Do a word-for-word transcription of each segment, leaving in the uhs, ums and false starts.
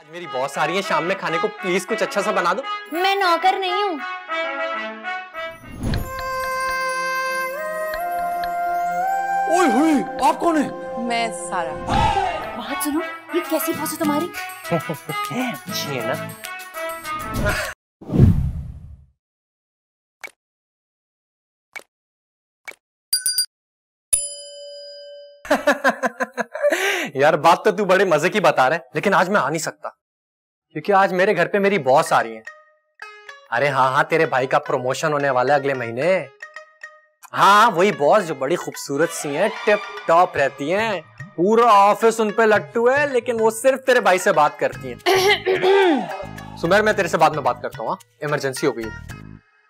मेरी बॉस आ रही है शाम में खाने को, प्लीज कुछ अच्छा सा बना दो। मैं नौकर नहीं हूँ। ओए होए, आप कौन है? मैं सारा। बात सुनो, ये कैसी बॉस है तुम्हारी? अच्छी है ना? यार बात तो तू बड़े मजे की बता रहा है, लेकिन आज मैं आ नहीं सकता क्योंकि आज मेरे घर पे मेरी बॉस आ रही है। अरे हाँ हाँ, तेरे भाई का प्रमोशन होने वाला है अगले महीने। हाँ वही बॉस जो बड़ी खूबसूरत सी है, टिप टॉप रहती है, पूरा ऑफिस उन पे लट्टू है, लेकिन वो सिर्फ तेरे भाई से बात करती है। सुमेर मैं तेरे से बाद में बात करता हूँ, इमरजेंसी हो गई है।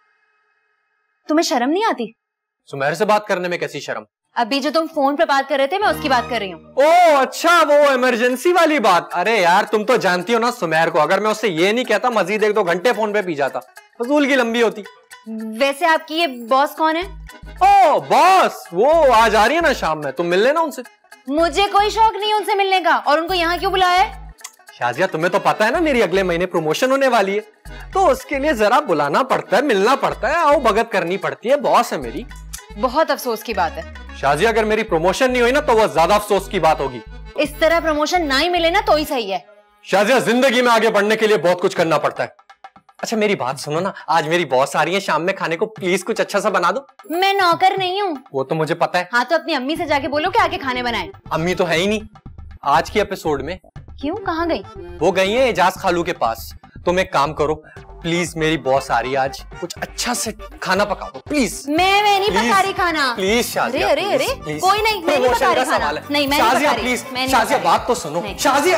तुम्हें शर्म नहीं आती? सुमेर से बात करने में कैसी शर्म? अभी जो तुम फोन पे बात कर रहे थे, मैं उसकी बात कर रही हूँ। ओ अच्छा, वो इमरजेंसी वाली बात। अरे यार तुम तो जानती हो ना सुमेर को, अगर मैं उससे ये नहीं कहता मजीद एक दो घंटे फोन पे पी जाता, फजूल की लंबी होती। वैसे आपकी ये बॉस कौन है? ओ बॉस, वो आज आ रही है ना शाम में, तुम मिल लेना उनसे। मुझे कोई शौक नहीं है उनसे मिलने का, और उनको यहाँ क्यों बुलाया है? शाजिया तुम्हें तो पता है ना मेरी अगले महीने प्रमोशन होने वाली है, तो उसके लिए जरा बुलाना पड़ता है, मिलना पड़ता है, आओ भगत करनी पड़ती है, बॉस है मेरी। बहुत अफसोस की बात है शाजिया, अगर मेरी प्रमोशन नहीं हुई ना तो वो ज्यादा अफसोस की बात होगी। इस तरह प्रमोशन ना ही मिले ना तो ही सही है। शाजिया, जिंदगी में आगे बढ़ने के लिए बहुत कुछ करना पड़ता है। अच्छा मेरी बात सुनो ना, आज मेरी बॉस आ रही है शाम में खाने को, प्लीज कुछ अच्छा सा बना दो। मैं नौकर नहीं हूँ। वो तो मुझे पता है। हाँ तो अपनी अम्मी से जाके बोलो कि आके खाने बनाए। अम्मी तो है ही नहीं आज की एपिसोड में। क्यों, कहाँ गई? वो गई है एजाज खालू के पास। तुम एक काम करो प्लीज, मेरी बॉस आ रही है आज, कुछ अच्छा से खाना पका दो प्लीज। मैं मैं नहीं पका रही खाना। प्लीज शाजिया, अरे अरे अरे प्लीज, कोई नहीं, मैं नहीं पका रही खाना। नहीं मैं नहीं पका रही। प्लीज शाजिया बात तो सुनो। शाजिया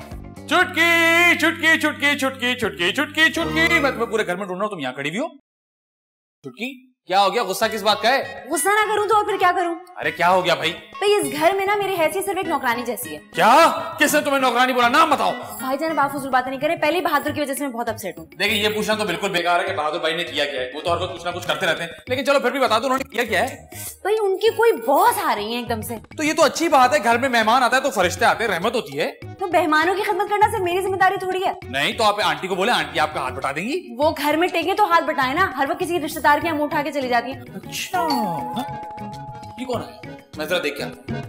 चुटकी चुटकी चुटकी चुटकी चुटकी चुटकी चुटकी, मैं तुम्हें पूरे घर में ढूंढ रहा हूँ, तुम यहाँ खड़ी भी हो। चुटकी क्या हो गया, गुस्सा किस बात का है? गुस्सा ना करूँ तो और फिर क्या करूँ? अरे क्या हो गया भाई? भाई इस घर में ना मेरी हैसियत सिर्फ एक नौकरानी जैसी है। क्या? किसने तुम्हें नौकरानी बोला, नाम बताओ। भाईजान आप फजूल बातें नहीं करें, पहले बहादुर की वजह से मैं बहुत अपसेट हूँ। देखिए ये पूछना तो बिल्कुल बेकार है कि बहादुर भाई ने किया क्या है, वो तो हर वक्त कुछ ना कुछ करते रहते हैं, लेकिन चलो फिर भी बता दो उन्होंने किया क्या है। भाई उनकी कोई बॉस आ रही है एकदम से। तो ये तो अच्छी बात है, घर में मेहमान आता है तो फरिश्ते आते हैं, रहमत होती है। तो मेहमानों की खिदमत करना सिर्फ मेरी जिम्मेदारी थोड़ी है। नहीं तो आप आंटी को बोले, आंटी आपका हाथ बटा देंगी। वो घर में टेके तो हाथ बटाए ना, हर वक्त किसी रिश्तेदार के यहाँ मुंह उठा के चली जाती है। अच्छा ये कौन है, मैं जरा देख क्या।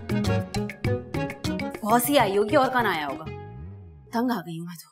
बहुत सी आई होगी और कौन आया होगा, तंग आ गई हूँ मैं तो।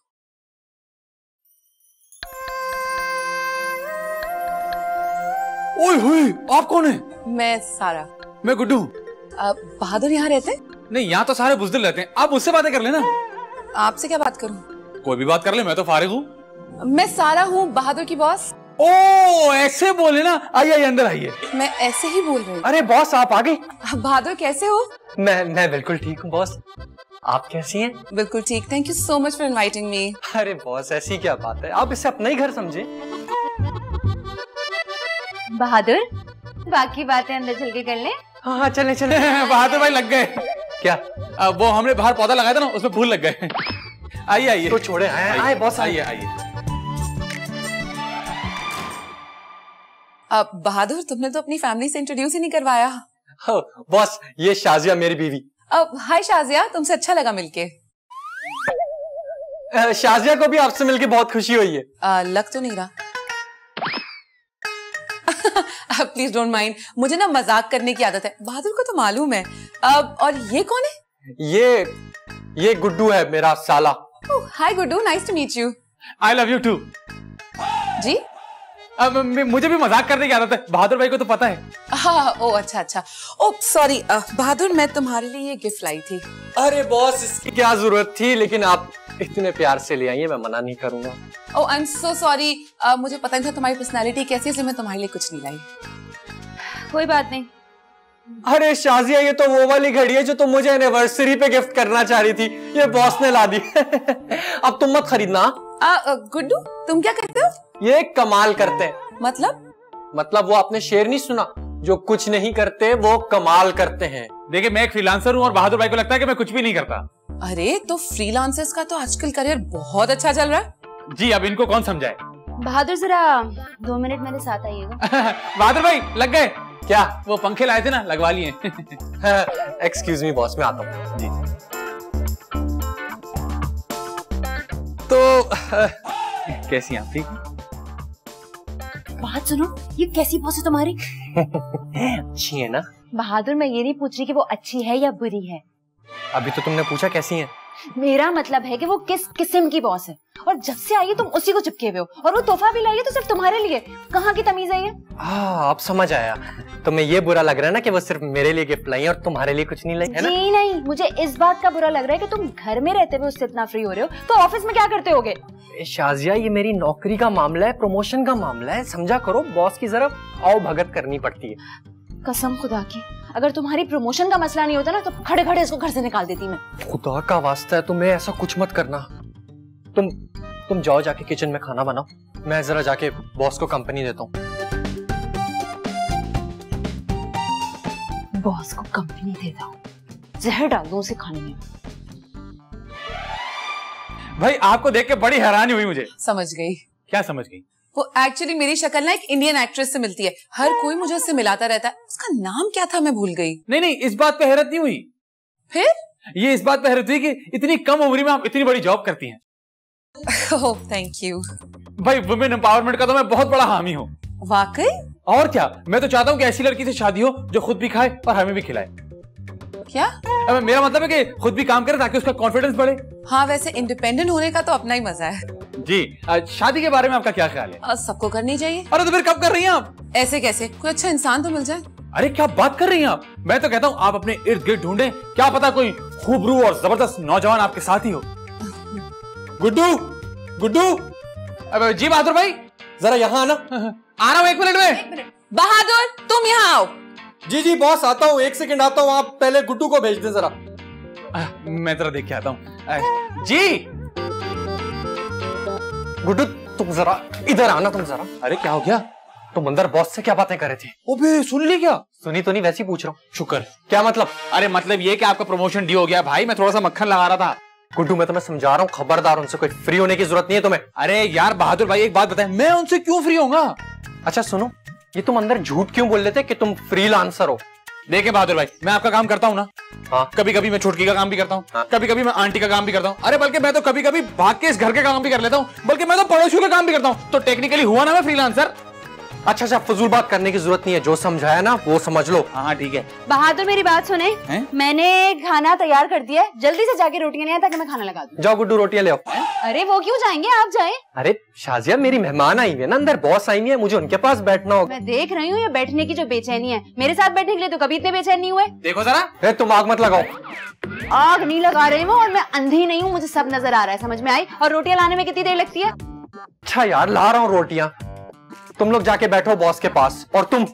ओए होए, आप कौन है? मैं सारा। मैं गुड्डू। बहादुर यहाँ रहते? नहीं यहाँ तो सारे बुजदिल रहते हैं, आप उससे बातें कर लेना। आपसे क्या बात करूं? कोई भी बात कर ले, मैं तो फारिग हूँ। मैं सारा हूँ, बहादुर की बॉस। ओ ऐसे बोले ना, आइए आइए अंदर आइए। मैं ऐसे ही बोल रही हूँ। अरे बॉस आप आ गई। बहादुर कैसे हो? मैं मैं बिल्कुल ठीक हूँ बॉस, आप कैसी हैं? बिल्कुल ठीक, thank you so much for inviting me. अरे बॉस ऐसी क्या बात है, आप इसे अपना ही घर समझे। बहादुर बाकी बातें अंदर चल के कर ले। हाँ हाँ चले चले। बहादुर भाई लग गए क्या? आ, वो हमने बाहर पौधा लगाया था ना, उसमें फूल लग गए। आइए आइए तो छोड़े, आए आए बॉस आइए आइए। अब बहादुर तुमने तो अपनी फैमिली से इंट्रोड्यूस ही नहीं करवाया। बॉस ये शाजिया मेरी बीवी। अब हाय शाजिया, तुमसे अच्छा लगा मिलके। शाजिया को भी आपसे मिलके बहुत खुशी हुई है। आ, लग तो नहीं रहा। प्लीज डोंट माइंड, मुझे ना मजाक करने की आदत है, बहादुर को तो मालूम है। अब और ये कौन है? ये ये गुड्डू है मेरा साला। Hi Guddu, nice to meet you. I love you too. जी अब मुझे भी मजाक करने की आदत है, बहादुर भाई को तो पता है। हाँ ओ अच्छा अच्छा। ओ सॉरी बहादुर, मैं तुम्हारे लिए ये गिफ्ट लाई थी। अरे बॉस इसकी क्या जरूरत थी, लेकिन आप इतने प्यार से ले आई हैं, मैं मना नहीं करूंगा। ओह आई एम सो सॉरी, मुझे पता नहीं था तुम्हारी पर्सनालिटी कैसी है, इसलिए मैं तुम्हारे लिए कुछ नहीं लाई। कोई बात नहीं। अरे शाजिया ये तो वो वाली घड़ी है जो तुम मुझे एनिवर्सरी पे गिफ्ट करना चाह रही थी, ये बॉस ने ला दी। अब तुम मत खरीदना। गुड्डू तुम क्या करते हो? ये कमाल करते हैं। मतलब? मतलब वो आपने शेर नहीं सुना, जो कुछ नहीं करते वो कमाल करते हैं। देखिए मैं एक फ्रीलांसर हूँ और बहादुर भाई को लगता है कि मैं कुछ भी नहीं करता। अरे तो फ्रीलांसर्स का तो आजकल करियर बहुत अच्छा चल रहा है। जी अब इनको कौन समझाए। बहादुर जरा दो मिनट मेरे साथ आइएगा। बहादुर भाई लग गए क्या? वो पंखे लाए थे ना, लगवा लिए। एक्सक्यूज मी बॉस, मैं आता हूँ जी। तो कैसी हैं आप, ठीक? बात सुनो, ये कैसी बॉस है तुम्हारी? अच्छी है ना? बहादुर, मैं ये नहीं पूछ रही कि वो अच्छी है या बुरी है। अभी तो तुमने पूछा कैसी है। मेरा मतलब है कि वो किस किस्म की बॉस है, और जब से आई है तुम उसी को चिपके हुए हो, और वो तोहफा भी लाई है तो सिर्फ तुम्हारे लिए। कहाँ की तमीज है ये? हाँ, अब समझ आया। तुम्हें ये बुरा लग रहा है ना कि वो सिर्फ मेरे लिए गिफ्ट लाई है और तुम्हारे लिए कुछ नहीं लाई है ना? जी नहीं, मुझे इस बात का बुरा लग रहा है कि तुम घर में रहते हुए उससे इतना फ्री हो रहे हो, तो ऑफिस में क्या करते होगे? शाजिया, ये मेरी नौकरी का मामला है, प्रमोशन का मामला है, समझा करो। बॉस की जरा आओ भगत करनी पड़ती है। कसम खुदा की, अगर तुम्हारी प्रमोशन का मसला नहीं होता ना तो खड़े खड़े इसको घर से निकाल देती मैं। खुदा का वास्ता है, तुम्हें ऐसा कुछ मत करना। तुम तुम जाओ, जाके किचन में खाना बनाओ, मैं जरा जाके बॉस को कंपनी देता हूँ। बॉस को कंपनी देता हूँ, जहर डाल दो उसे खाने में। भाई आपको देख के बड़ी हैरानी हुई मुझे। समझ गई। क्या समझ गई? वो एक्चुअली मेरी शक्ल ना एक इंडियन एक्ट्रेस से मिलती है, हर कोई मुझे उससे मिलाता रहता है। उसका नाम क्या था मैं भूल गई। नहीं नहीं, इस बात पे हैरत नहीं हुई। फिर ये इस बात पे हैरत हुई कि इतनी कम उम्र में आप इतनी बड़ी जॉब करती हैं। Oh thank you. भाई वुमेन एम्पावरमेंट का तो मैं बहुत बड़ा हामी हूँ। वाकई? और क्या, मैं तो चाहता हूँ कि ऐसी लड़की से शादी हो जो खुद भी खाए और हमें भी खिलाए। क्या? अब मेरा मतलब है कि खुद भी काम करे ताकि उसका कॉन्फिडेंस बढ़े। हाँ, वैसे इंडिपेंडेंट होने का तो अपना ही मजा है। जी, शादी के बारे में आपका क्या ख्याल है? सबको करनी चाहिए। अरे तो फिर कब कर रही हैं आप? ऐसे कैसे? कोई अच्छा इंसान तो मिल जाए। अरे क्या बात कर रही हैं आप? मैं तो कहता हूँ आप अपने इर्द गिर्द ढूंढें, क्या पता कोई खूबरू और जबरदस्त नौजवान आपके साथ ही हो। गुड्डू, गुड्डू, अब जी बहादुर भाई जरा यहाँ आना। आ रहा हूँ एक मिनट में। बहादुर तुम यहाँ आओ। जी जी बॉस, आता हूँ, एक सेकंड आता हूँ। आप पहले गुड्डू को भेज दें जरा। आ, मैं जरा देख के आता हूँ। जी गुड्डू, तुम जरा इधर आना। तुम जरा। अरे क्या हो गया? तुम अंदर बॉस से क्या बातें कर रहे थे? ओबे सुन ली क्या? सुनी तो नहीं, वैसे ही पूछ रहा हूँ। शुक्र। क्या मतलब? अरे मतलब ये कि आपका प्रमोशन डी हो गया। भाई मैं थोड़ा सा मक्खन लगा रहा था। गुड्डू, मैं तुम्हें समझा रहा हूँ, खबरदार, उनसे कोई फ्री होने की जरूरत नहीं है तुम्हें। अरे यार बहादुर भाई एक बात बताएं, मैं उनसे क्यों फ्री होऊंगा? अच्छा सुनो, ये तुम अंदर झूठ क्यों बोल लेते कि तुम फ्रीलांसर हो? देखिए बहादुर भाई, मैं आपका काम करता हूँ ना। हाँ। कभी कभी मैं छुटकी का काम भी करता हूँ। हाँ। कभी कभी मैं आंटी का काम भी करता हूँ। अरे बल्कि मैं तो कभी कभी भाग के इस घर के काम भी कर लेता हूँ। बल्कि मैं तो पड़ोसियों का काम भी करता हूँ। तो टेक्निकली हुआ ना मैं फ्रीलांसर। अच्छा अच्छा, फजूल बात करने की जरूरत नहीं है, जो समझाया ना वो समझ लो। हाँ ठीक है। बहादुर मेरी बात सुने, हैं? मैंने खाना तैयार कर दिया है, जल्दी से जाके रोटियां ले आए ताकि मैं खाना लगा दूं। जाओ गुड्डू, रोटियां ले आओ। अरे वो क्यों जाएंगे, आप जाएं। अरे शाजिया, मेरी मेहमान आई हुई है ना, अंदर बॉस आई हुई है, मुझे उनके पास बैठना होगा। मैं देख रही हूँ ये बैठने की जो बेचैनी है, मेरे साथ बैठने के लिए तो कभी इतने बेचैन नहीं हुए। देखो जरा। ए, तुम आग मत लगाओ। आग नहीं लगा रही हूँ, और मैं अंधी नहीं हूँ, मुझे सब नजर आ रहा है, समझ में आई। और रोटियां लाने में कितनी देर लगती है? अच्छा यार, ला रहा हूँ रोटियां, तुम लोग जाके बैठो बॉस के पास। और तुम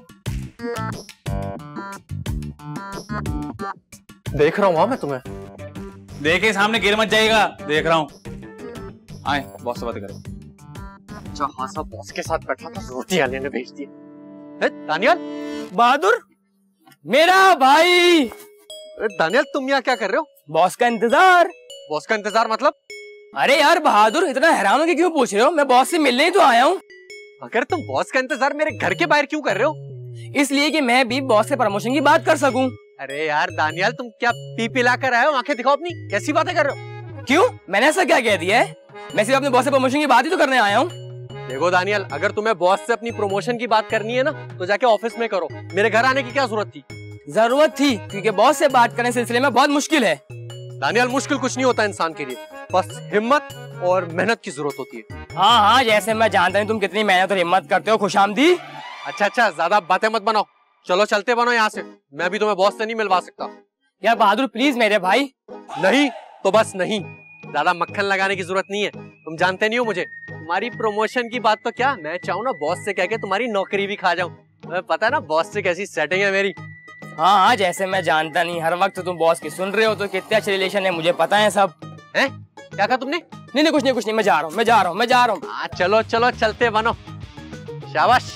देख रहा हूँ मैं तुम्हें। देखे सामने गिर मत जाएगा। देख रहा हूँ। आए बॉस से बात करें। जहां सा बॉस के साथ बैठा था, रोटियां लेने भेज दी। दानियल, बहादुर मेरा भाई। दानियल तुम यहाँ क्या कर रहे हो? बॉस का इंतजार। बॉस का इंतजार मतलब? अरे यार बहादुर, इतना हैरान होके क्यों पूछ रहे हो? मैं बॉस से मिलने ही तो आया हूँ। अगर तुम बॉस का इंतजार मेरे घर के बाहर क्यों कर रहे हो? इसलिए कि मैं भी बॉस से प्रमोशन की बात कर सकूं। अरे यार दानियल, तुम क्या पी पिला कर आए हो? आंखें दिखाओ अपनी, कैसी बातें कर रहे हो? क्यों, मैंने ऐसा क्या कह दिया है? मैं सिर्फ अपने बॉस से प्रमोशन की बात ही तो करने आया हूँ। देखो दानियल, अगर तुम्हें बॉस से अपनी प्रमोशन की बात करनी है ना तो जाके ऑफिस में करो, मेरे घर आने की क्या जरूरत थी? जरूरत थी क्योंकि बॉस से बात करने सिलसिले में बहुत मुश्किल है। दानियल, मुश्किल कुछ नहीं होता इंसान के लिए, बस हिम्मत और मेहनत की जरूरत होती है। हाँ हाँ, जैसे मैं जानता हूँ तुम कितनी मेहनत और हिम्मत करते हो। खुशामदी। अच्छा अच्छा, ज्यादा बातें मत बनाओ, चलो चलते बनो यहाँ से। मैं अभी तुम्हें बॉस से नहीं मिलवा सकता। यार बहादुर प्लीज मेरे भाई। नहीं तो बस नहीं, ज्यादा मक्खन लगाने की जरूरत नहीं है। तुम जानते नहीं हो मुझे, तुम्हारी प्रमोशन की बात तो क्या, मैं चाहूँ ना बॉस से कह के तुम्हारी नौकरी भी खा जाऊँ। तुम्हें पता है ना बॉस से कैसी सेटिंग है मेरी। हाँ हाँ, जैसे मैं जानता नहीं, हर वक्त तुम बॉस की सुन रहे हो, तो कितने अच्छे रिलेशन है मुझे पता है सब। हैं? क्या कहा तुमने? नहीं नहीं कुछ नहीं कुछ नहीं, मैं जा रहा हूँ मैं जा रहा हूँ मैं जा रहा हूँ। हाँ चलो चलो, चलते बनो। शाबाश,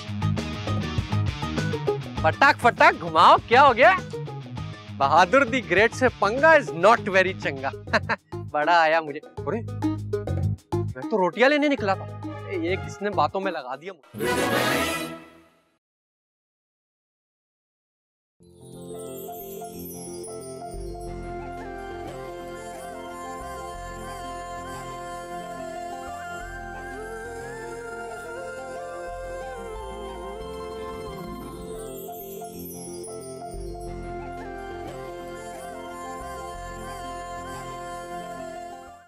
फटाक फटाक घुमाओ। क्या हो गया? बहादुर दी ग्रेट से पंगा इज नॉट वेरी चंगा। बड़ा आया मुझे। अरे मैं तो रोटियां लेने निकला था, ये किसने बातों में लगा दिया मुझे।